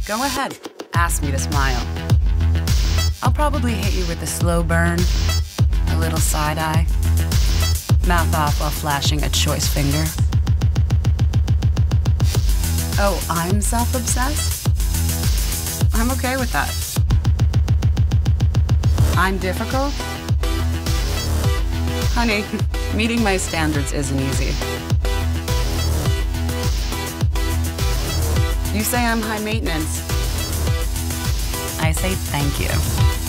Go ahead, ask me to smile. I'll probably hit you with a slow burn, a little side eye, mouth off while flashing a choice finger. Oh, I'm self-obsessed? I'm okay with that. I'm difficult? Honey, meeting my standards isn't easy. You say I'm high maintenance. I say thank you.